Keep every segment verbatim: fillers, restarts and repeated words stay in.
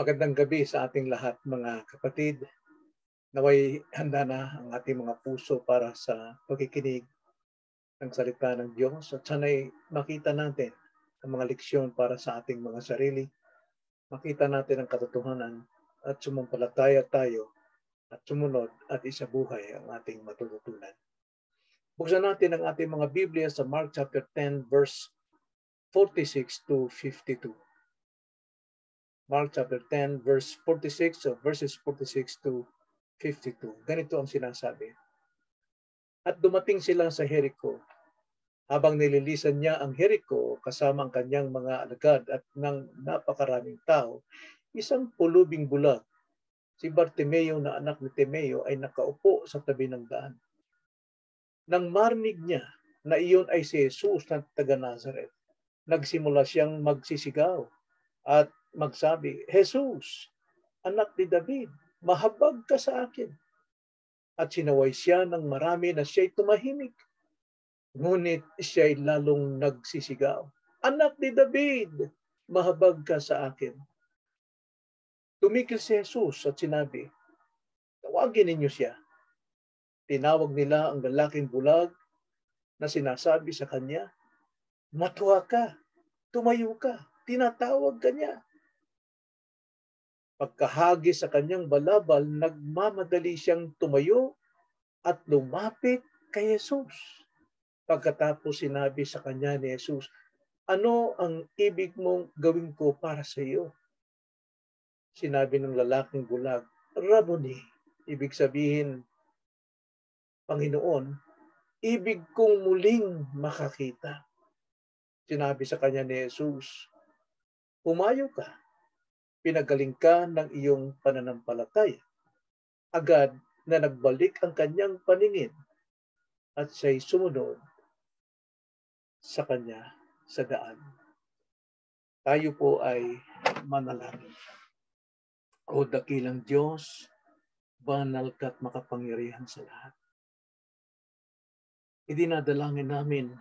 Magandang gabi sa ating lahat mga kapatid. Naway handa na ang ating mga puso para sa pagkikinig ng salita ng Diyos at sana'y makita natin ang mga leksyon para sa ating mga sarili. Makita natin ang katotohanan at sumampalataya tayo at sumunod at isabuhay ang ating matututunan. Buksan natin ang ating mga Biblia sa Mark chapter ten verse forty-six to fifty-two. Mark chapter ten verse forty-six, so verses forty-six to fifty-two. Ganito ang sinasabi. At dumating sila sa Jericho. Habang nililisan niya ang Jericho kasama ang kanyang mga alagad at ng napakaraming tao, isang pulubing bulag, si Bartimeo na anak ni Timeo, ay nakaupo sa tabi ng daan. Nang marinig niya na iyon ay si Jesus na taga Nazareth, nagsimula siyang magsisigaw at magsabi, Jesus, anak ni David, mahabag ka sa akin. At sinaway siya ng marami na siya'y tumahimik. Ngunit siya'y lalong nagsisigaw, anak ni David, mahabag ka sa akin. Tumigil si Jesus at sinabi, tawagin ninyo siya. Tinawag nila ang lalaking bulag na sinasabi sa kanya, matuwa ka, tumayo ka, tinatawag ka niya. Pagkahagi sa kanyang balabal, nagmamadali siyang tumayo at lumapit kay Jesus. Pagkatapos sinabi sa kanya ni Jesus, ano ang ibig mong gawin ko para sa iyo? Sinabi ng lalaking bulag, Rabboni, ibig sabihin, Panginoon, ibig kong muling makakita. Sinabi sa kanya ni Jesus, pumayo ka. Pinagaling ka ng iyong pananampalataya. Agad na nagbalik ang kanyang paningin at siya'y sumunod sa kanya sa daan. Tayo po ay manalangin. O dakilang Diyos, banal ka't makapangyarihan sa lahat. Idinadalangin namin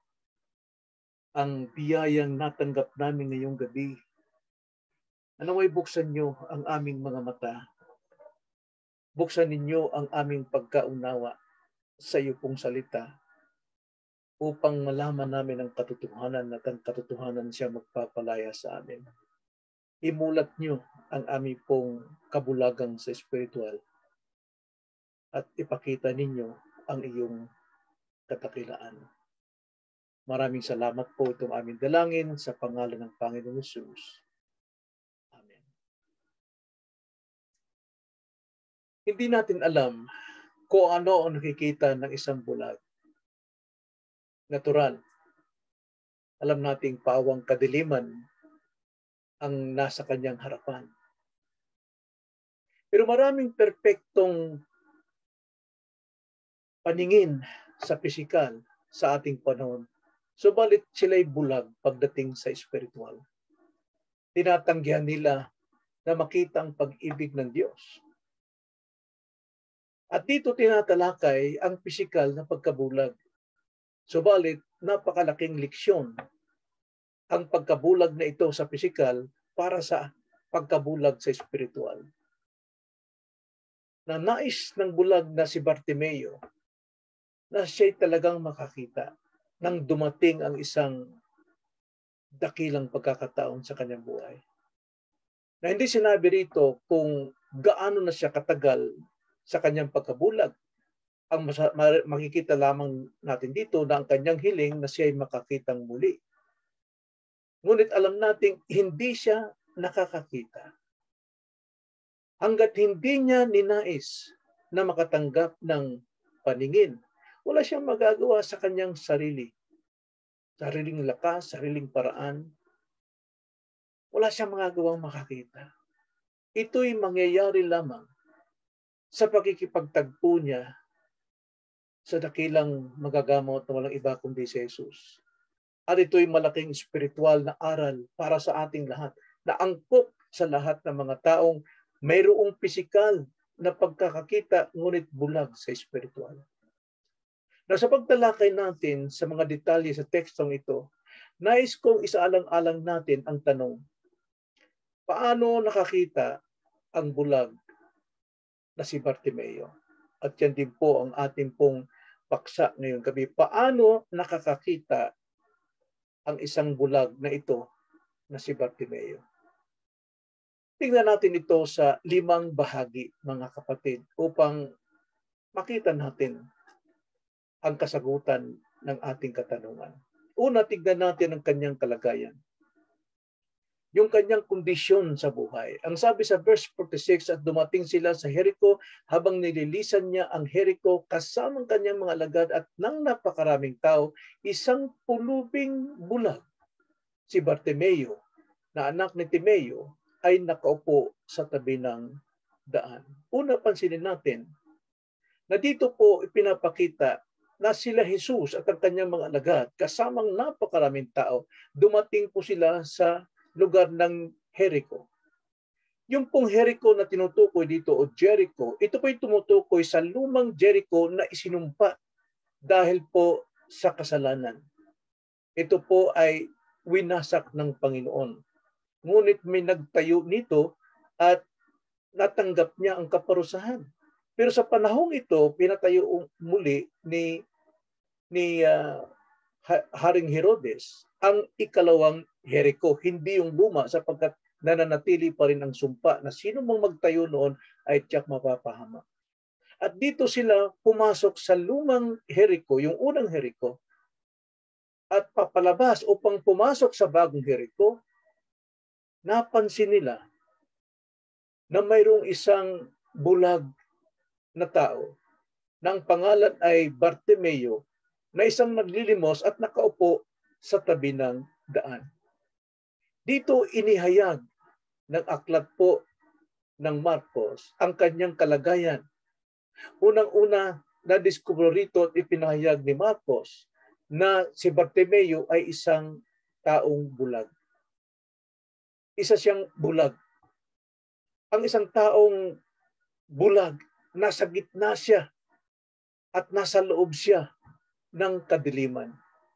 ang biyayang natanggap namin ngayong gabi. Naway buksan niyo ang aming mga mata. Buksan ninyo ang aming pagkaunawa sa iyo pong salita upang malaman namin ang katotohanan at ang katotohanan siya magpapalaya sa amin. Imulat niyo ang aming pong kabulagang sa espiritual at ipakita ninyo ang iyong katakilaan. Maraming salamat po itong aming dalangin sa pangalan ng Panginoong Hesus. Hindi natin alam kung ano ang nakikita ng isang bulag. Natural. Alam nating pawang kadiliman ang nasa kanyang harapan. Pero maraming perpektong paningin sa pisikal sa ating panahon. Subalit sila'y bulag pagdating sa espiritual. Tinatanggihan nila na makita ang pag-ibig ng Diyos. At dito tinatalakay ang pisikal na pagkabulag. Subalit, napakalaking leksyon ang pagkabulag na ito sa pisikal para sa pagkabulag sa espiritual. Na nais ng bulag na si Bartimeo na siya'y talagang makakita nang dumating ang isang dakilang pagkakataon sa kanyang buhay. Na hindi sinabi rito kung gaano na siya katagal sa kanyang pagkabulag. Ang makikita lamang natin dito na ang kanyang hiling na siya ay makakitang muli. Ngunit alam nating hindi siya nakakakita. Hanggat hindi niya ninais na makatanggap ng paningin, wala siyang magagawa sa kanyang sarili. Sariling lakas, sariling paraan. Wala siyang magagawang makakita. Ito'y mangyayari lamang sa pagkikipagtagpo niya sa dakilang magagamot na walang iba kundi si Jesus. At ito'y malaking spiritual na aral para sa ating lahat, na angkop sa lahat ng mga taong mayroong pisikal na pagkakakita ngunit bulag sa spiritual. Na sa pagtalakay natin sa mga detalye sa tekstong ito, nais kong isaalang-alang natin ang tanong, Paano nakakita ang bulag na si Bartimeo? At yan din po ang ating pong paksa ngayong gabi. Paano nakakakita ang isang bulag na ito na si Bartimeo? Tingnan natin ito sa limang bahagi, mga kapatid, upang makita natin ang kasagutan ng ating katanungan. Una, tignan natin ang kanyang kalagayan. Yung kanyang kondisyon sa buhay. Ang sabi sa verse forty-six, at dumating sila sa Jericho habang nililisan niya ang Jericho kasamang kanyang mga alagad at nang napakaraming tao, isang pulubing bulag, si Bartimeo, na anak ni Timeo, ay nakaupo sa tabi ng daan. Una, pansinin natin na dito po ipinapakita na sila Jesus at ang kanyang mga alagad, kasamang napakaraming tao, dumating po sila sa lugar ng Jericho. Yung pong Jericho na tinutukoy dito o Jericho, ito po ay tumutukoy sa lumang Jericho na isinumpa dahil po sa kasalanan. Ito po ay winasak ng Panginoon. Ngunit may nagtayo nito at natanggap niya ang kaparusahan. Pero sa panahong ito, pinatayo muli ni ni uh, Haring Herodes ang ikalawang Jericho, hindi yung luma, sapagkat nananatili pa rin ang sumpa na sino mang magtayo noon ay tiyak mapapahama. At dito sila pumasok sa lumang Jericho, yung unang Jericho, at papalabas upang pumasok sa bagong Jericho. Napansin nila na mayroong isang bulag na tao na ang pangalan ay Bartimeo, na isang naglilimos at nakaupo sa tabi ng daan. Dito inihayag ng aklat po ng Marcos ang kanyang kalagayan. Unang-una, na-discover rito at ipinahayag ni Marcos na si Bartimeo ay isang taong bulag. Isa siyang bulag. Ang isang taong bulag, nasa gitna siya at nasa loob siya ng kadiliman.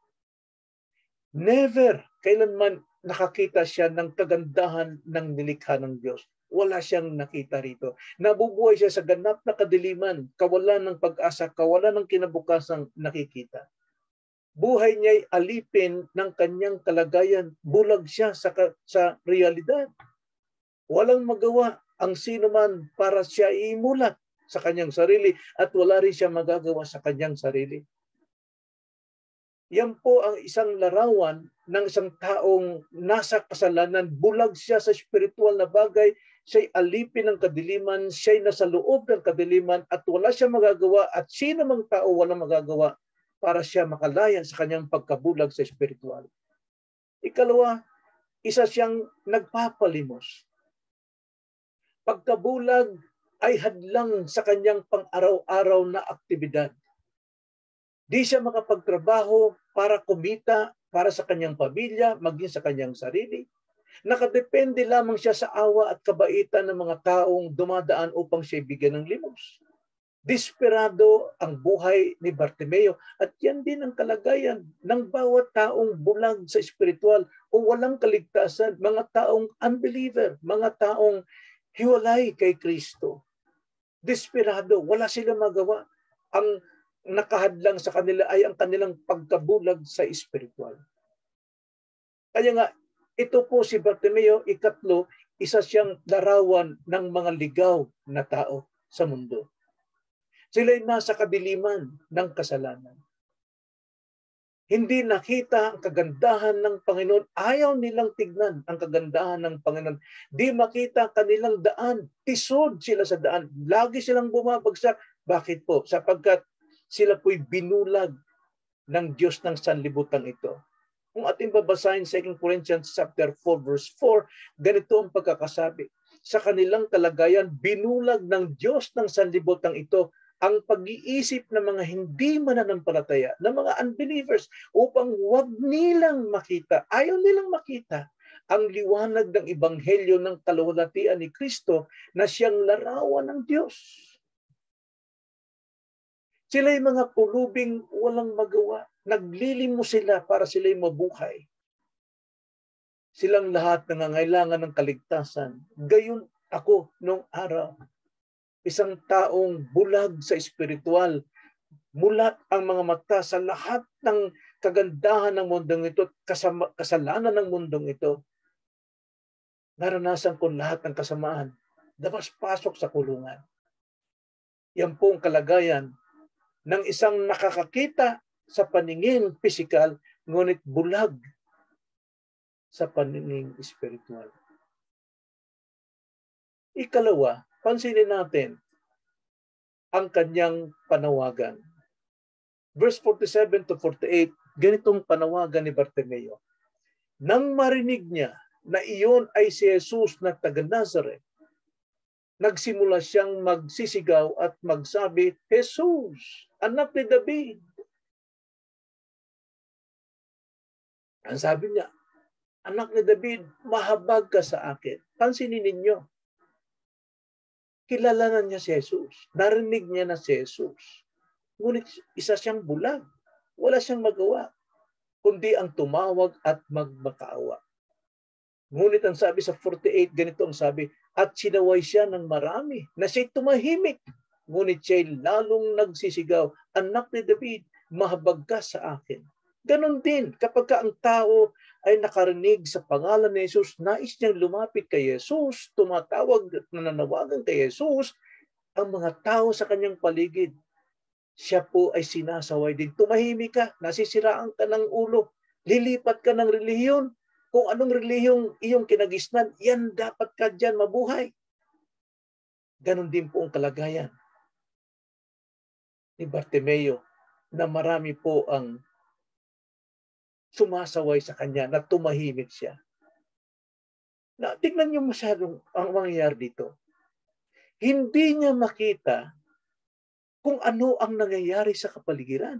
Never, kailanman nakakita siya ng kagandahan ng nilikha ng Diyos. Wala siyang nakita rito. Nabubuhay siya sa ganap na kadiliman, kawalan ng pag-asa, kawalan ng kinabukasang nakikita. Buhay niya'y alipin ng kanyang kalagayan. Bulag siya sa, sa realidad. Walang magawa ang sino man para siya imulat sa kanyang sarili at wala rin siya magagawa sa kanyang sarili. Yan po ang isang larawan ng isang taong nasa kasalanan. Bulag siya sa spiritual na bagay. Siya'y alipin ng kadiliman. Siya'y nasa loob ng kadiliman at wala siya magagawa at sino mang tao walang magagawa para siya makalaya sa kanyang pagkabulag sa spiritual. Ikalawa, isa siyang nagpapalimos. Pagkabulag ay hadlang sa kanyang pang-araw-araw na aktibidad. Di siya makapagtrabaho para kumita para sa kanyang pamilya, maging sa kanyang sarili. Nakadepende lamang siya sa awa at kabaitan ng mga taong dumadaan upang siya bigyan ng limos. Desperado ang buhay ni Bartimeo at yan din ang kalagayan ng bawat taong bulag sa spiritual o walang kaligtasan, mga taong unbeliever, mga taong hiwalay kay Kristo. Desperado, wala silang magawa. Ang nakahadlang sa kanila ay ang kanilang pagkabulag sa espiritual. Kaya nga, ito po si Bartimeo, ikatlo, isa siyang larawan ng mga ligaw na tao sa mundo. Sila'y nasa kadiliman ng kasalanan. Hindi nakita ang kagandahan ng Panginoon. Ayaw nilang tignan ang kagandahan ng Panginoon. Di makita kanilang daan. Tisod sila sa daan. Lagi silang bumabagsak. Bakit po? Sapagkat sila po'y binulag ng Diyos ng sanlibutan ito. Kung ating babasahin Second Corinthians chapter four verse four, ganito ang pagkakasabi. Sa kanilang kalagayan, binulag ng Diyos ng sanlibutan ito ang pag-iisip ng mga hindi mananampalataya, ng mga unbelievers, upang huwag nilang makita, ayaw nilang makita ang liwanag ng ebanghelyo ng kaluwalhatian ni Kristo na siyang larawan ng Diyos. Sila'y mga pulubing walang magawa. Naglilimo sila para sila'y mabuhay. Silang lahat nangangailangan ng kaligtasan. Gayon ako nung araw. Isang taong bulag sa espiritual. Mulat ang mga mata sa lahat ng kagandahan ng mundong ito, kasama, kasalanan ng mundong ito. Naranasan ko lahat ng kasamaan. Dapat pasok sa kulungan. Yan po ang kalagayan ng isang nakakakita sa paningin pisikal, ngunit bulag sa paningin espiritual. Ikalawa, pansinin natin ang kanyang panawagan. Verse forty-seven to forty-eight, ganitong panawagan ni Bartimeo. Nang marinig niya na iyon ay si Jesus na taga Nazareth, nagsimula siyang magsisigaw at magsabi, Jesus, anak ni David. Ang sabi niya, anak ni David, mahabag ka sa akin. Pansinin ninyo, kilala na niya si Jesus. Narinig niya na si Jesus. Ngunit isa siyang bulag. Wala siyang magawa, kundi ang tumawag at magmakaawa. Ngunit ang sabi sa forty-eight, ganito ang sabi, at sinaway siya ng marami na siya'y tumahimik. Ngunit siya'y lalong nagsisigaw, anak ni David, mahabag ka sa akin. Ganon din, kapag ka ang tao ay nakarinig sa pangalan ni Jesus, nais niyang lumapit kay Jesus, tumatawag at nananawagan kay Jesus, ang mga tao sa kanyang paligid, siya po ay sinasaway din. Tumahimik ka, nasisiraan ka ng ulo, lilipat ka ng relihiyon. Kung anong relihiyong iyong kinagisnan, yan dapat ka dyan mabuhay. Ganon din po ang kalagayan ni Bartimeo na marami po ang sumasaway sa kanya na tumahimik siya. Na, tignan niyo masyadong ang mangyayari dito. Hindi niya makita kung ano ang nangyayari sa kapaligiran.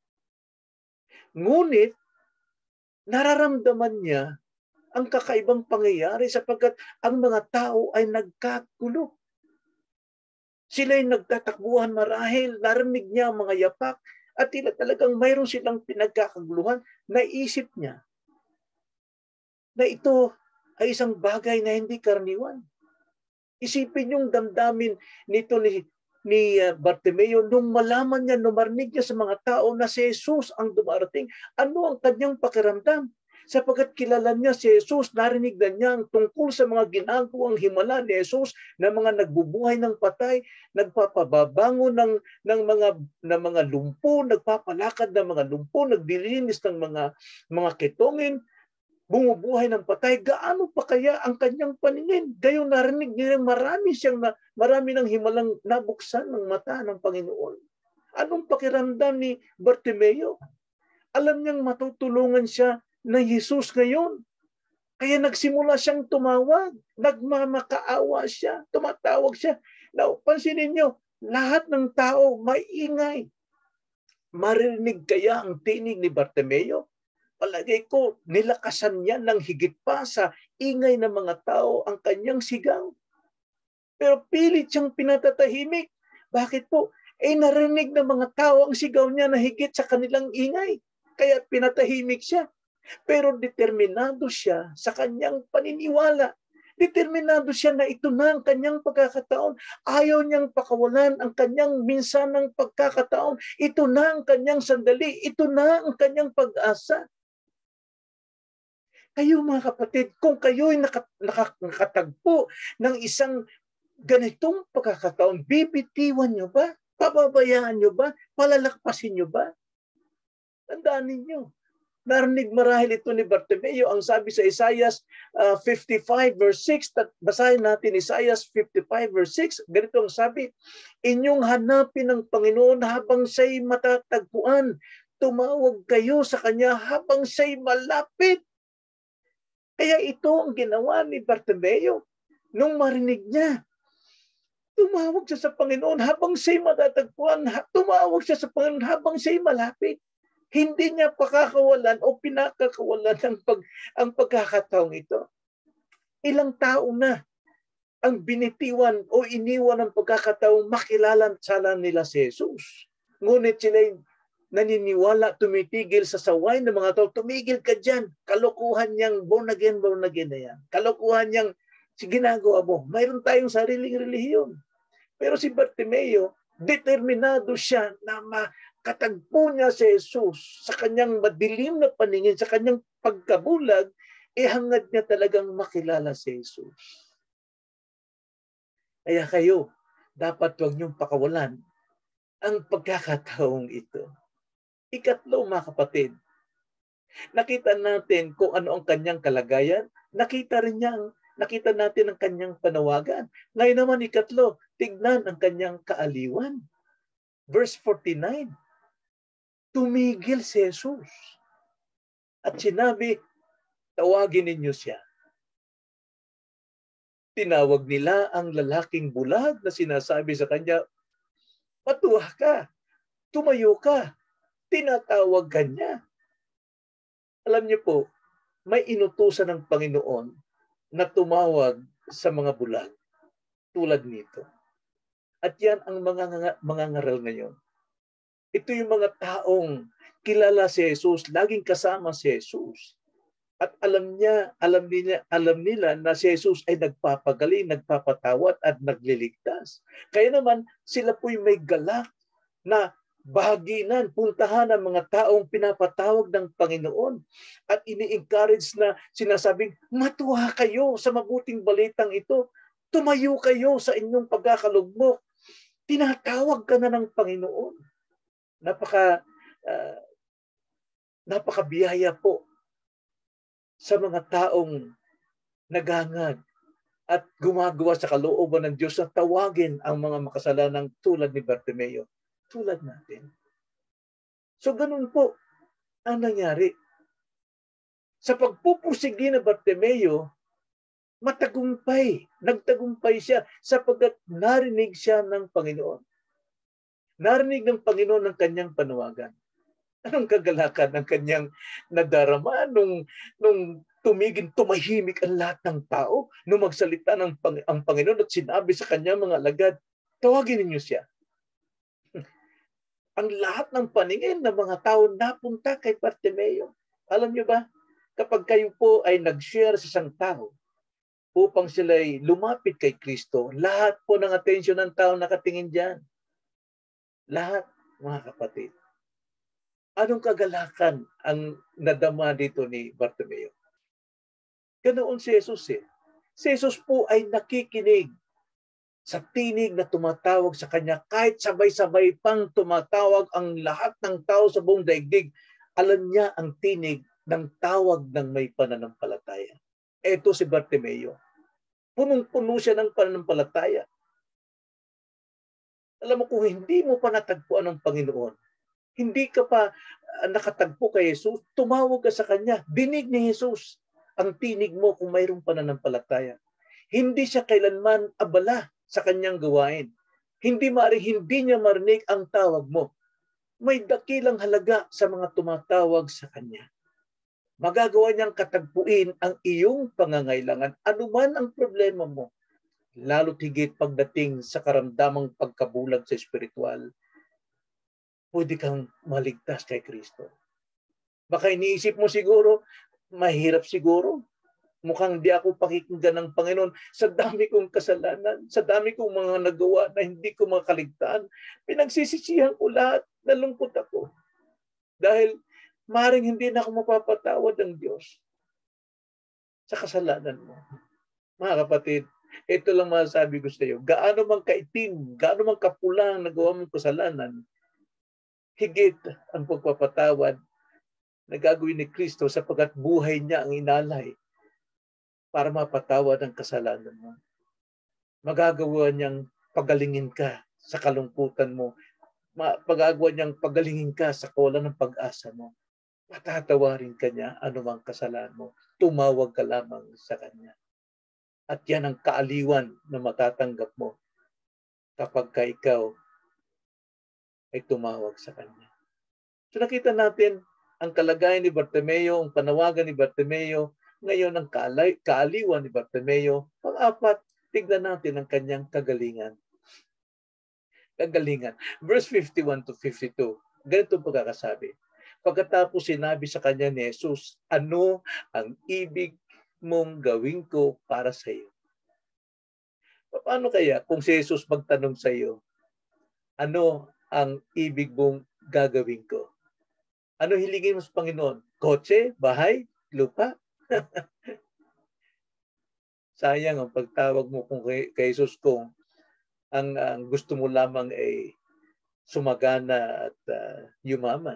Ngunit, nararamdaman niya ang kakaibang pangyayari sapagkat ang mga tao ay nagkagulo. Sila'y nagtatakbuhan marahil, narinig niya ang mga yapak, at tila talagang mayroon silang pinagkakaguluhan. Naisip niya na ito ay isang bagay na hindi karaniwan. Isipin yung damdamin nito ni ni Bartimeo nung malaman niya, nung marinig niya sa mga tao na si Jesus ang dumarating. Ano ang kanyang pakiramdam? Sapagkat kilala niya si Jesus, narinig na niya ang tungkol sa mga ginagawang himala ni Jesus na mga nagbubuhay ng patay, nagpapababango ng, ng, mga, ng mga lumpo, nagpapalakad ng mga lumpo, nagdilinis ng mga, mga ketongin, bumubuhay ng patay. Gaano pa kaya ang kanyang paningin? Gayong narinig niya, marami siyang na, marami ng himalang nabuksan ng mata ng Panginoon. Anong pakiramdam ni Bartimeo? Alam niyang matutulungan siya ng Jesus ngayon. Kaya nagsimula siyang tumawag, nagmamakaawa siya, tumatawag siya. Now, pansinin niyo, lahat ng tao maingay. Marinig kaya ang tinig ni Bartimeo? Palagay ko, nilakasan niya ng higit pa sa ingay ng mga tao ang kanyang sigaw. Pero pilit siyang pinatatahimik. Bakit po? Eh narinig ng mga tao ang sigaw niya na higit sa kanilang ingay. Kaya pinatahimik siya. Pero determinado siya sa kanyang paniniwala. Determinado siya na ito na ang kanyang pagkakataon. Ayaw niyang pakawalan ang kanyang minsanang pagkakataon. Ito na ang kanyang sandali. Ito na ang kanyang pag-asa. Kayo mga kapatid, kung kayo'y nakatagpo ng isang ganitong pagkakataon, bibitiwan nyo ba? Pababayaan nyo ba? Palalakpasin nyo ba? Tandaan ninyo. Narinig marahil ito ni Bartimeo. Ang sabi sa Isaiah uh, fifty-five verse six, basahin natin Isaiah fifty-five verse six, ganito ang sabi, inyong hanapin ng Panginoon habang siya'y matatagpuan. Tumawag kayo sa Kanya habang siya'y malapit. Kaya ito ang ginawa ni Bartimeo. Nung marinig niya, tumawag siya sa Panginoon habang siya'y matatagpuan. Tumawag siya sa Panginoon habang siya'y malapit. Hindi niya pakakawalan o pinakakawalan ang, pag, ang pagkakataong ito. Ilang tao na ang binitiwan o iniwan ng pagkakataong makilala sala nila si Jesus. Ngunit sila'y naniniwala, tumitigil sa saway ng mga tao. Tumigil ka dyan. Kalokohan niyang born again, born again na yan. Kalokohan niyang ginagawa mo. Mayroon tayong sariling relihiyon. Pero si Bartimeo, determinado siya na makatagpo niya si Jesus sa kanyang madilim na paningin, sa kanyang pagkabulag, eh hangad niya talagang makilala si Jesus. Kaya kayo, dapat huwag niyong pakawalan ang pagkakataong ito. Ikatlo, mga kapatid, nakita natin kung ano ang kanyang kalagayan, nakita rin niya, nakita natin ang kanyang panawagan. Ngayon naman, ikatlo, tignan ang kanyang kaaliwan. Verse forty-nine, tumigil si Jesus at sinabi, tawagin ninyo siya. Tinawag nila ang lalaking bulag na sinasabi sa kanya, matuwa ka, tumayo ka, tinatawag ka niya. Alam niyo po, may inutusan ng Panginoon na tumawag sa mga bulag tulad nito. At yan ang mga mga ngaral ngayon. Ito yung mga taong kilala si Jesus, laging kasama si Jesus. At alam niya, alam nila, alam nila na si Jesus ay nagpapagaling, nagpapatawad at nagliligtas. Kaya naman sila po'y may galak na bahaginan, puntahan ang mga taong pinapatawag ng Panginoon at ini-encourage na sinasabing, matuwa kayo sa mabuting balitang ito. Tumayo kayo sa inyong pagkakalugmok. Tinatawag ka na ng Panginoon. Napaka, uh, napakabiyaya po sa mga taong naghangad at gumagawa sa kalooban ng Diyos na tawagin ang mga makasalanang tulad ni Bartimeo. Tulad natin. So ganun po ang nangyari. Sa pagpupursigi ni Bartimeo, matagumpay. Nagtagumpay siya sapagkat narinig siya ng Panginoon. Narinig ng Panginoon ng kanyang panawagan. Anong kagalakan ng kanyang nadarama nung, nung tumigil, tumahimik ang lahat ng tao, nung magsalita ng pang, ang Panginoon at sinabi sa kanya mga alagad, tawagin ninyo siya. Ang lahat ng paningin ng mga tao napunta kay Bartimeo. Alam niyo ba, kapag kayo po ay nag-share sa isang tao upang sila ay lumapit kay Kristo, lahat po ng atensyon ng tao nakatingin dyan. Lahat, mga kapatid. Anong kagalakan ang nadama dito ni Bartimeo? Ganoon si Jesus eh. Si Jesus po ay nakikinig sa tinig na tumatawag sa kanya kahit sabay-sabay pang tumatawag ang lahat ng tao sa buong daigdig. Alam niya ang tinig ng tawag ng may pananampalataya. Ito si Bartimeo. Punong-puno siya ng pananampalataya. Alam mo, kung hindi mo pa natagpuan ng Panginoon, hindi ka pa nakatagpo kay Jesus, tumawag ka sa Kanya. Dinig ni Jesus ang tinig mo kung mayroong pananampalataya. Hindi siya kailanman abala sa Kanyang gawain. Hindi maaaring hindi niya marinig ang tawag mo. May dakilang halaga sa mga tumatawag sa Kanya. Magagawa niyang katagpuin ang iyong pangangailangan. Ano man ang problema mo, lalo't higit pagdating sa karamdamang pagkabulag sa espiritual, pwede kang maligtas kay Kristo. Baka iniisip mo siguro, mahirap siguro. Mukhang di ako pakikinggan ng Panginoon. Sa dami kong kasalanan, sa dami kong mga nagawa na hindi ko makaligtaan, pinagsisisihan ko lahat, nalungkot ako. Dahil maring hindi na ako mapapatawad ng Diyos sa kasalanan mo. Mga kapatid, ito lang masasabi ko sa iyo. Gaano man kaitim, gaano man kapula ang nagawa mong kasalanan, higit ang pagpapatawad na gagawin ni Kristo sapagkat buhay niya ang inalay para mapatawad ang kasalanan mo. Magagawa niyang pagalingin ka sa kalungkutan mo. Magagawa niyang pagalingin ka sa kawalan ng pag-asa mo. Patatawarin ka niya anumang kasalanan mo. Tumawag ka lamang sa Kanya. At yan ang kaaliwan na matatanggap mo kapag ka ikaw ay tumawag sa Kanya. So nakita natin ang kalagayan ni Bartimeo, ang panawagan ni Bartimeo, ngayon ang kaalay, kaaliwan ni Bartimeo. Pang-apat, tignan natin ang kanyang kagalingan. Kagalingan. Verse fifty-one to fifty-two. Ganito ang pagkakasabi. Pagkatapos sinabi sa kanya ni Jesus, ano ang ibig mong gawin ko para sa iyo? Paano kaya kung si Jesus magtanong sa iyo, ano ang ibig mong gagawin ko? Ano hilingin mo sa Panginoon? Kotse? Bahay? Lupa? Sayang ang pagtawag mo kung kay, kay Jesus kung ang, ang gusto mo lamang ay sumagana at uh, yumaman.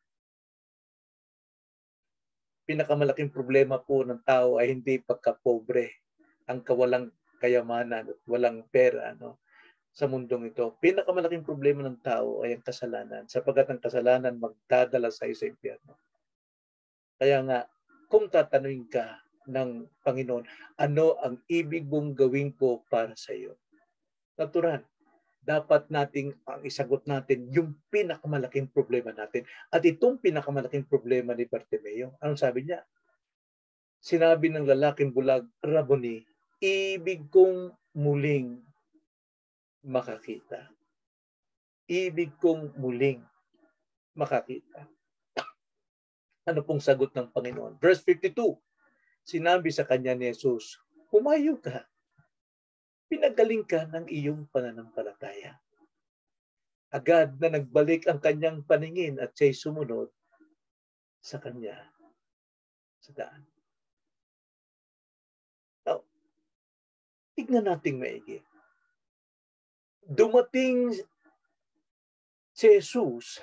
Pinakamalaking problema po ng tao ay hindi pagkapobre, ang kawalang kayamanan at walang pera, no, sa mundong ito. Pinakamalaking problema ng tao ay ang kasalanan, sapagkat ang kasalanan magdadala sa iyo sa impyerno. Kaya nga, kung tatanungin ka ng Panginoon, ano ang ibig mong gawin ko para sa iyo? Natural, dapat nating ang isagot natin yung pinakamalaking problema natin. At itong pinakamalaking problema ni Bartimeo, anong sabi niya? Sinabi ng lalaking bulag, Rabboni, ibig kong muling makakita. Ibig kong muling makakita. Ano pong sagot ng Panginoon? Verse fifty-two, sinabi sa kanya ni Jesus, humayo ka. Pinagaling ka ng iyong pananampalataya. Agad na nagbalik ang kanyang paningin at siya'y sumunod sa kanya sa daan. Now, tignan natin maigi. Dumating si Jesus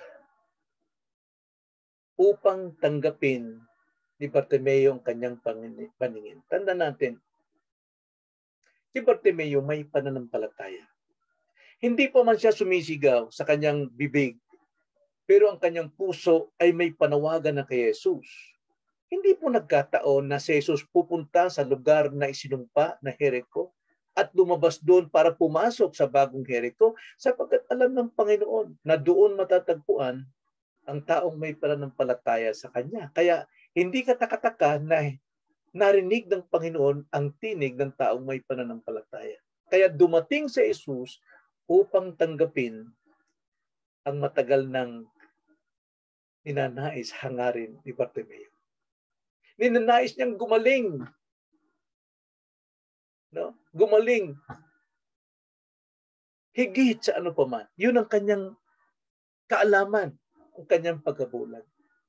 upang tanggapin ni Bartimeo ang kanyang paningin. Tandaan natin, si Bartimeo may pananampalataya. Hindi pa man siya sumisigaw sa kanyang bibig, pero ang kanyang puso ay may panawagan na kay Jesus. Hindi po nagkataon na si Jesus pupunta sa lugar na isinumpa na Jericho at lumabas doon para pumasok sa bagong Jericho sapagkat alam ng Panginoon na doon matatagpuan ang taong may pananampalataya sa Kanya. Kaya hindi katakataka na narinig ng Panginoon ang tinig ng taong may pananampalataya. Kaya dumating si Jesus upang tanggapin ang matagal ng ninanais hangarin ni Bartimeo. Ninanais niyang gumaling. No? Gumaling. Higit sa ano pa man. Yun ang kanyang kaalaman, ang kanyang pagkabulag.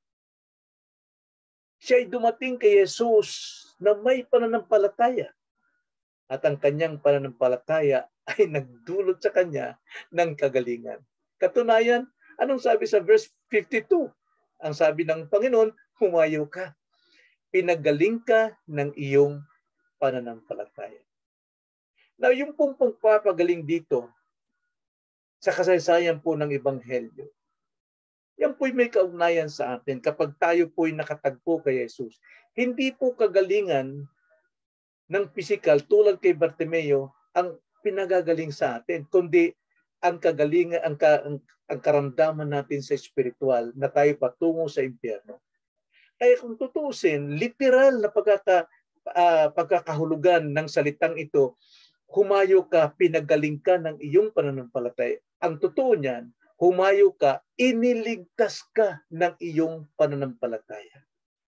Siya ay dumating kay Jesus na may pananampalataya. At ang kanyang pananampalataya ay nagdulot sa kanya ng kagalingan. Katunayan, anong sabi sa verse fifty-two? Ang sabi ng Panginoon, humayo ka. Pinagaling ka ng iyong pananampalataya. Now, yung pong pagpapagaling dito sa kasaysayan po ng Ebanghelyo, yan po'y may kaugnayan sa atin kapag tayo po'y nakatagpo kay Jesus. Hindi po kagalingan ng pisikal tulad kay Bartimeo ang pinagagaling sa atin, kundi ang kagalingan, ang, ka, ang, ang karamdaman natin sa espiritual na tayo patungo sa impyerno. Kaya kung tutusin, literal na pagkaka, uh, pagkakahulugan ng salitang ito, humayo ka, pinagaling ka ng iyong pananampalataya. Ang totoo niyan, humayo ka, iniligtas ka ng iyong pananampalataya.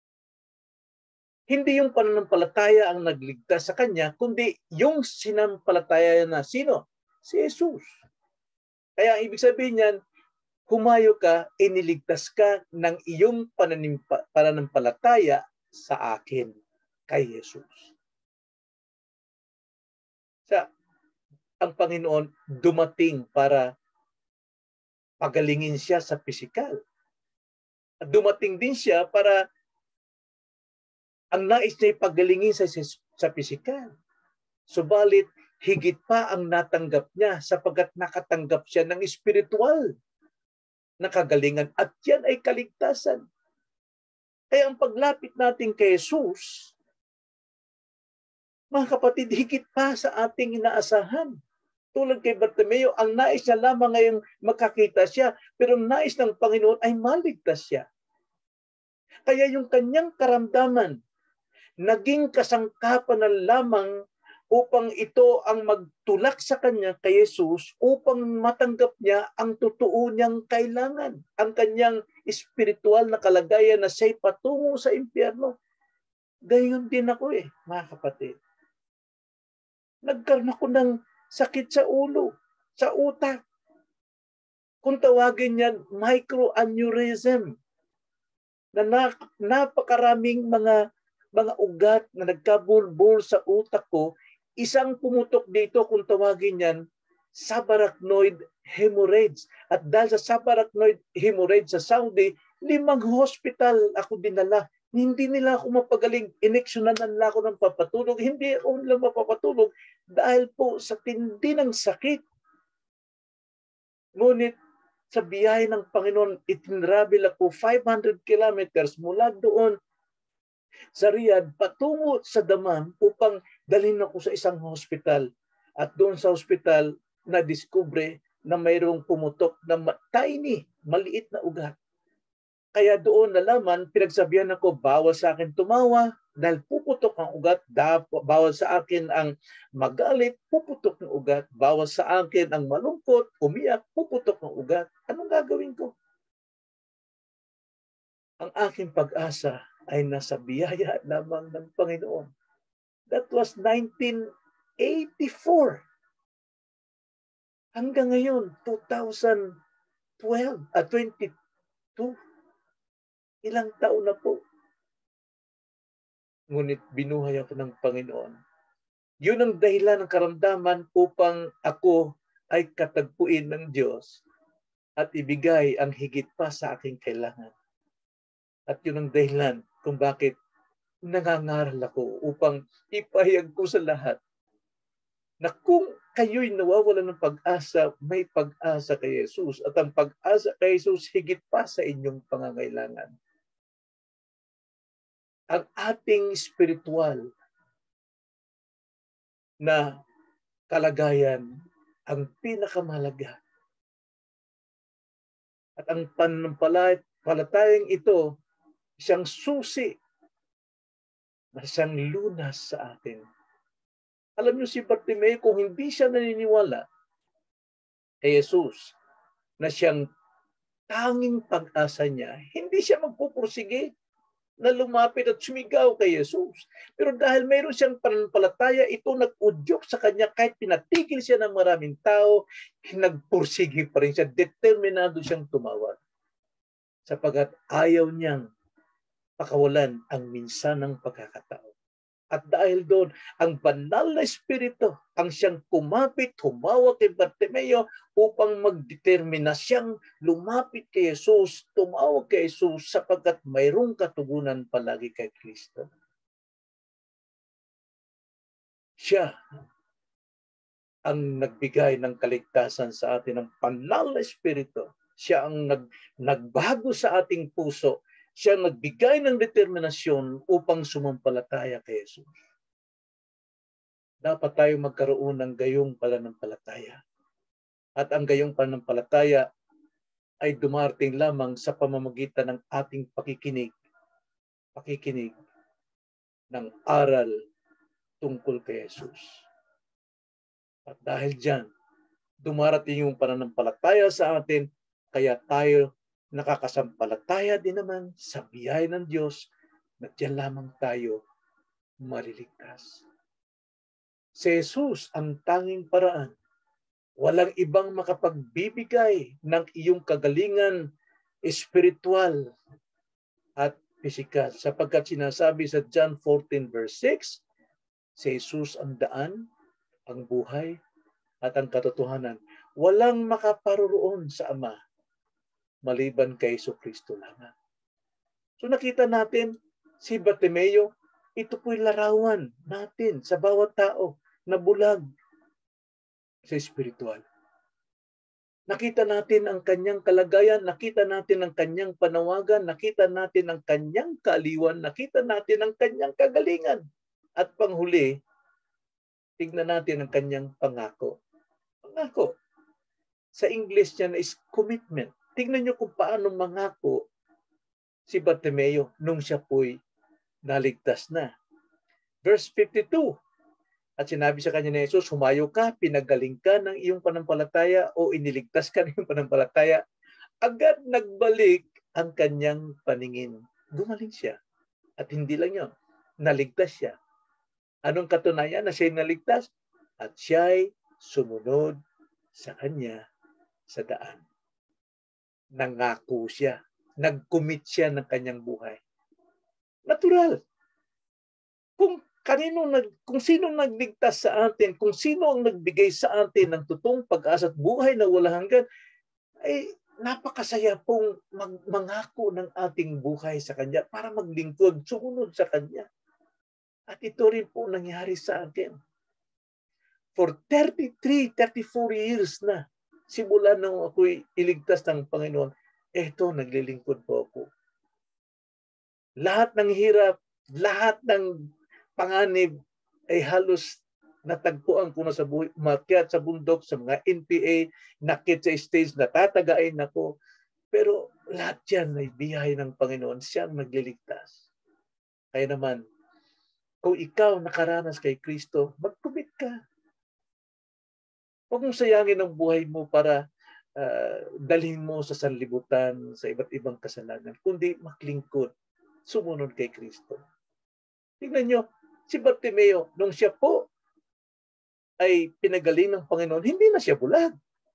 Hindi yung pananampalataya ang nagligtas sa kanya, kundi yung sinampalataya na sino? Si Jesus. Kaya ang ibig sabihin niyan, humayo ka, iniligtas ka ng iyong pananampalataya sa akin, kay Jesus. Sa ang Panginoon dumating para pagalingin siya sa pisikal. At dumating din siya para ang nais niya pagalingin sa, sa pisikal. Subalit, higit pa ang natanggap niya sapagkat nakatanggap siya ng espiritual na kagalingan at yan ay kaligtasan. Kaya ang paglapit natin kay Jesus, mga kapatid, higit pa sa ating inaasahan. Tulad kay Bartimeo, ang nais niya lamang ngayong makakita siya, pero ang nais ng Panginoon ay maligtas siya. Kaya yung kanyang karamdaman, naging kasangkapan na lamang upang ito ang magtulak sa kanya kay Jesus upang matanggap niya ang totoo niyang kailangan, ang kanyang espiritual na kalagayan na siya'y patungo sa impyerno. Gayon din ako eh, mga kapatid. Nagkaroon ako ng sakit sa ulo, sa utak. Kung tawagin yan, microaneurysm, na napakaraming mga mga ugat na nagkabulbul sa utak ko, isang pumutok dito kung tawagin yan, subarachnoid hemorrhage. At dahil sa subarachnoid hemorrhage sa Saudi, limang hospital ako dinala. Hindi nila ako mapagaling, ineksyonan nila ako ng papatulog. Hindi ako nila mapapatulog dahil po sa tindi ng sakit. Ngunit sa biyahe ng Panginoon, itinravel ako five hundred kilometers mula doon sa Riyadh patungo sa Dammam upang dalhin ako sa isang hospital. At doon sa hospital, na-discover na mayroong pumutok na tiny, maliit na ugat. Kaya doon nalaman, pinagsabihan ako, bawal sa akin tumawa dahil puputok ang ugat. Bawal sa akin ang magalit, puputok ng ugat. Bawal sa akin ang malungkot, umiyak, puputok ng ugat. Anong gagawin ko? Ang aking pag-asa ay nasa biyaya lamang ng Panginoon. That was nineteen eighty-four. Hanggang ngayon, two thousand twelve, at uh, twenty-two. Ilang taon na po. Ngunit binuhay ako ng Panginoon. Yun ang dahilan ng karamdaman upang ako ay katagpuin ng Diyos at ibigay ang higit pa sa aking kailangan. At yun ang dahilan kung bakit nangangaral ako upang ipahayag ko sa lahat na kung kayo'y nawawalan ng pag-asa, may pag-asa kay Jesus. At ang pag-asa kay Jesus higit pa sa inyong pangangailangan. Ang ating spiritual na kalagayan ang pinakamahalaga. At ang pananampalatayang ito, siyang susi na siyang lunas sa atin. Alam niyo si Bartimeo, kung hindi siya naniniwala kay Jesus na siyang tanging pag-asa niya, hindi siya magpupursige na lumapit at sumigaw kay Jesus. Pero dahil mayroon siyang pananampalataya, ito nag-udyok sa kanya kahit pinatigil siya ng maraming tao, nagpursige pa rin siya, determinado siyang tumawag. Sapagat ayaw niyang pakawalan ang minsanang pagkakataon. At dahil doon, ang banal na espiritu ang siyang kumapit, humawak kay Bartimeo upang magdetermina siyang lumapit kay Jesus, tumawag kay Jesus sapagkat mayroong katugunan palagi kay Kristo. Siya ang nagbigay ng kaligtasan sa atin ng banal na espiritu. Siya ang nag, nagbago sa ating puso. Siya nagbigay ng determinasyon upang sumampalataya kay Jesus. Dapat tayo magkaroon ng gayong pananampalataya. At ang gayong pananampalataya ay dumarating lamang sa pamamagitan ng ating pakikinig. Pakikinig ng aral tungkol kay Jesus. At dahil dyan, dumarating yung pananampalataya sa atin, kaya tayo nakakasampalataya din naman sa biyaya ng Diyos na diyan lamang tayo maliligtas. Si Jesus ang tanging paraan. Walang ibang makapagbibigay ng iyong kagalingan espiritual at pisikal. Sapagkat sinasabi sa John fourteen verse six, si Jesus ang daan, ang buhay, at ang katotohanan. Walang makaparoroon sa Ama maliban kay Jesucristo lamang. So nakita natin si Bartimeo, ito po'y larawan natin sa bawat tao na bulag sa espiritual. Nakita natin ang kanyang kalagayan, nakita natin ang kanyang panawagan, nakita natin ang kanyang kaaliwan, nakita natin ang kanyang kagalingan. At panghuli, tignan natin ang kanyang pangako. Pangako. Sa English niya is commitment. Tignan niyo kung paano mangako si Bartimeo nung siya po'y naligtas na. Verse fifty-two, At sinabi sa kanya ni Jesus, humayo ka, pinagaling ka ng iyong panampalataya o iniligtas ka ng iyong panampalataya. Agad nagbalik ang kanyang paningin. Gumaling siya. At hindi lang yun, naligtas siya. Anong katunayan na siya'y naligtas? At siya'y sumunod sa kanya sa daan. Nangako siya. Nag-commit siya ng kanyang buhay. Natural. Kung kanino nag kung sino nagligtas sa atin, kung sino ang nagbigay sa atin ng totoong pag-asa at buhay na walang hanggan, ay napakasaya pong mag- mangako ng ating buhay sa Kanya para maglingkod, sumunod sa Kanya. At ito rin po nangyari sa akin. For thirty-three, thirty-four years na, simula nung ako'y iligtas ng Panginoon, eto, naglilingkod po ako. Lahat ng hirap, lahat ng panganib ay halos natagpuan ko na sa buhay, umakyat sa bundok, sa mga N P A, nakit sa stage, natatagain ako. Pero lahat yan ay biyahe ng Panginoon. Siya ang nagliligtas. Kaya naman, kung ikaw nakaranas kay Kristo, mag-commit ka. Huwag mong sayangin ang buhay mo para uh, dalhin mo sa sanlibutan, sa iba't ibang kasalanan, kundi maglingkod, sumunod kay Kristo. Tingnan nyo, si Bartimeo, nung siya po ay pinagaling ng Panginoon, hindi na siya bulag.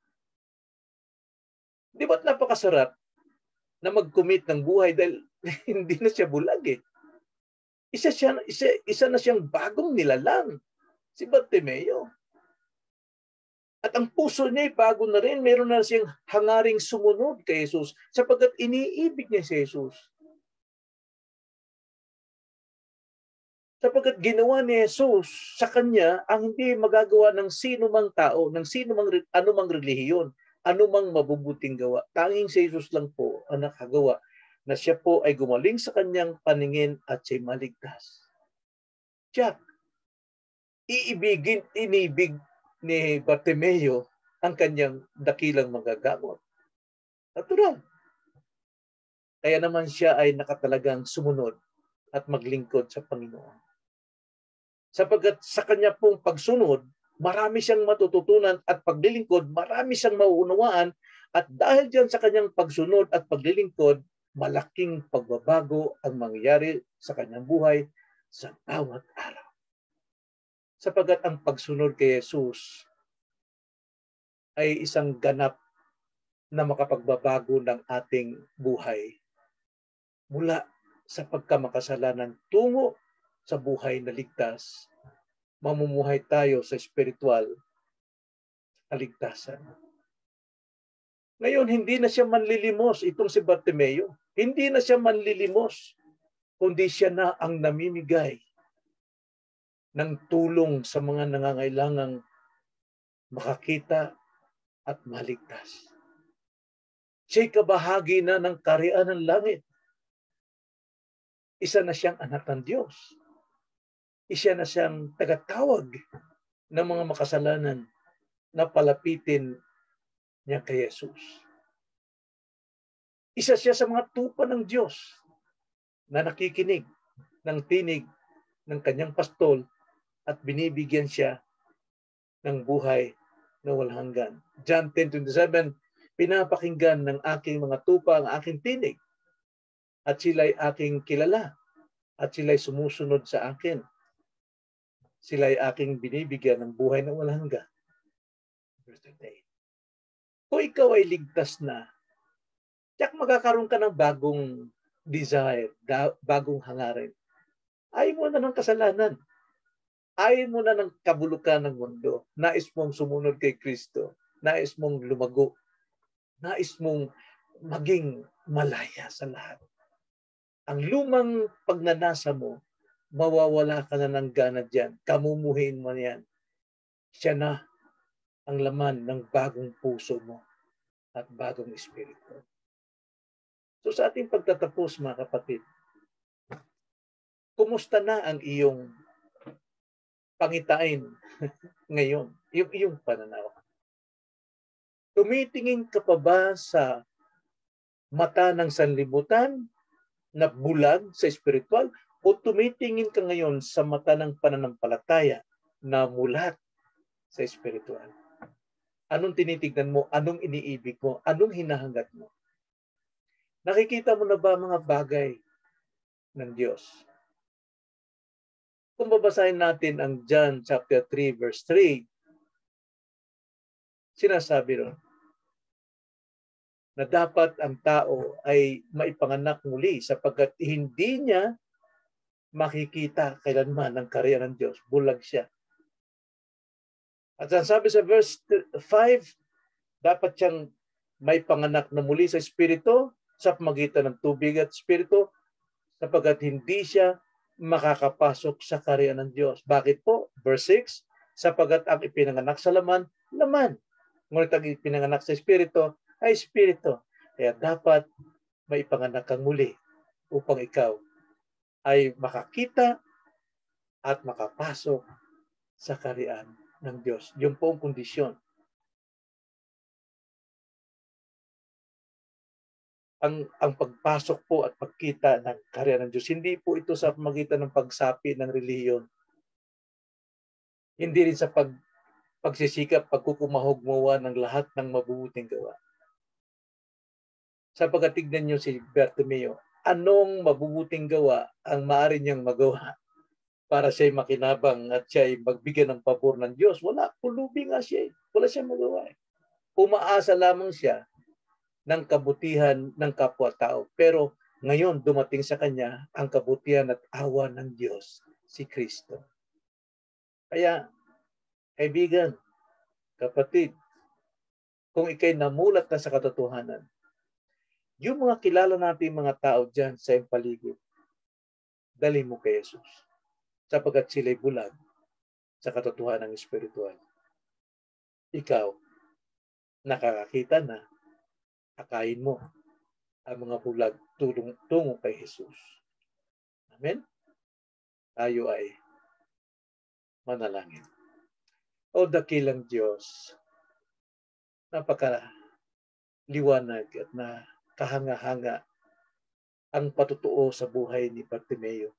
Di ba't napakasarap na mag-commit ng buhay dahil hindi na siya bulag eh. Isa, siya, isa, isa na siyang bagong nilalang, si Bartimeo. At ang puso niya ay bago na rin, meron na siyang hangaring sumunod kay Jesus sapagkat iniibig niya si Jesus. Sapagkat ginawa ni Jesus sa kanya ang hindi magagawa ng sino mang tao, ng sino mang anumang relihiyon, anumang mabubuting gawa. Tanging si Jesus lang po ang nakagawa na siya po ay gumaling sa kanyang paningin at siya'y maligtas. Siya, iibigin, inibig ni Bartimeo ang kanyang dakilang magagamot. Natural. Kaya naman siya ay nakatalagang sumunod at maglingkod sa Panginoon. Sapagkat sa kanya pong pagsunod, marami siyang matututunan at paglilingkod, marami siyang mauunawaan at dahil diyan sa kanyang pagsunod at paglilingkod, malaking pagbabago ang mangyayari sa kanyang buhay sa bawat araw. Sapagkat ang pagsunod kay Jesus ay isang ganap na makapagbabago ng ating buhay mula sa pagkamakasalanan tungo sa buhay na ligtas, mamumuhay tayo sa spiritual kaligtasan. Ngayon, hindi na siya manlilimos itong si Bartimeo. Hindi na siya manlilimos, kundi siya na ang namimigay ng tulong sa mga nangangailangang makakita at maligtas. Siya'y kabahagi na ng kaharian ng langit. Isa na siyang anak ng Diyos. Isa na siyang tagatawag ng mga makasalanan na palapitin niya kay Jesus. Isa siya sa mga tupa ng Diyos na nakikinig ng tinig ng kanyang pastol at binibigyan siya ng buhay na walang hanggan. John ten twenty-seven, pinapakinggan ng aking mga tupa ang aking tinig at sila'y aking kilala at sila'y sumusunod sa akin. Sila'y aking binibigyan ng buhay na walang hanggan. Kung ikaw ay ligtas na, tiyak magkakaroon ka ng bagong desire, bagong hangarin. Ayaw mo na ng kasalanan. Ayaw mo na ng kabulukan ng mundo. Nais mong sumunod kay Kristo. Nais mong lumago. Nais mong maging malaya sa lahat. Ang lumang pagnanasa mo, mawawala ka na ng gana dyan. Kamumuhin mo yan. Siya na ang laman ng bagong puso mo at bagong espiritu. So sa ating pagtatapos, mga kapatid, kumusta na ang iyong pangitain ngayon? Yung iyong pananaw. Tumitingin ka pa ba sa mata ng sanlibutan na bulag sa espiritual o tumitingin ka ngayon sa mata ng pananampalataya na mulat sa espiritual. Anong tinitignan mo? Anong iniibig mo? Anong hinahangad mo? Nakikita mo na ba mga bagay ng Diyos? Kung babasahin natin ang John chapter three verse three, sinasabi ron na dapat ang tao ay maipanganak muli sapagkat hindi niya makikita kailanman ang karya ng Diyos. Bulag siya. At sabi sa verse five, dapat siyang may panganak na muli sa Espiritu sa pamagitan ng tubig at Espiritu sapagkat hindi siya makakapasok sa karya ng Diyos. Bakit po? Verse six, sapagkat ang ipinanganak sa laman, laman. Ngunit ang ipinanganak sa Espiritu ay Espiritu. Kaya dapat may panganak kang muli upang ikaw ay makakita at makapasok sa karyaan ng Diyos. Yung po ang kondisyon. Ang, ang pagpasok po at pagkita ng karya ng Diyos, hindi po ito sa pamagitan ng pagsapi ng relihiyon. Hindi rin sa pag, pagsisikap, pagkukumahog-mawa ng lahat ng mabubuting gawa. Sapagkat tignan niyo si Bartimeo, anong mabubuting gawa ang maaari niyang magawa para siya'y makinabang at siya'y magbigyan ng pabor ng Diyos? Wala, pulubi nga siya. Wala siyang magawa. Umaasa lamang siya ng kabutihan ng kapwa-tao. Pero ngayon dumating sa kanya ang kabutihan at awa ng Diyos, si Kristo. Kaya, kaibigan, kapatid, kung ikay namulat na sa katotohanan, yung mga kilala natin mga tao dyan sa iyong paligid, dali mo kay Jesus. Sapagkat sila'y bulag sa katotohanan ng espiritual. Ikaw, nakakakita na, akayin mo ang mga bulag tulong tungo kay Jesus. Amen? Tayo ay manalangin. O dakilang Diyos, napakaliwanag at na kahanga-hanga ang patutuo sa buhay ni Bartimeo.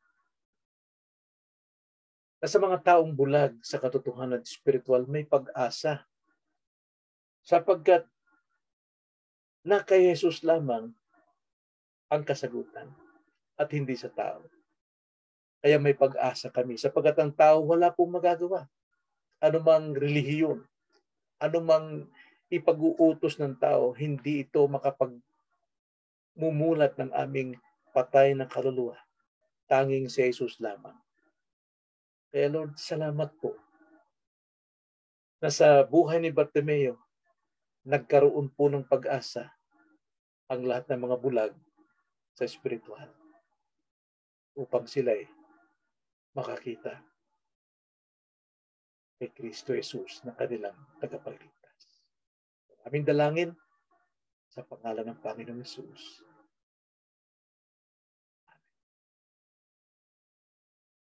Na sa mga taong bulag sa katotohanan espiritual, may pag-asa. Sapagkat na kay Jesus lamang ang kasagutan at hindi sa tao. Kaya may pag-asa kami sapagkat ang tao wala pong magagawa. Ano mang relihiyon, ano mang ipag-uutos ng tao, hindi ito makapagmumulat ng aming patay na kaluluwa. Tanging si Jesus lamang. Kaya Lord, salamat po na sa buhay ni Bartimeo, nagkaroon po ng pag-asa ang lahat ng mga bulag sa espiritual upang sila'y makakita kay Kristo Jesus na kanilang tagapagligtas. Aming dalangin sa pangalan ng Panginoong Jesus.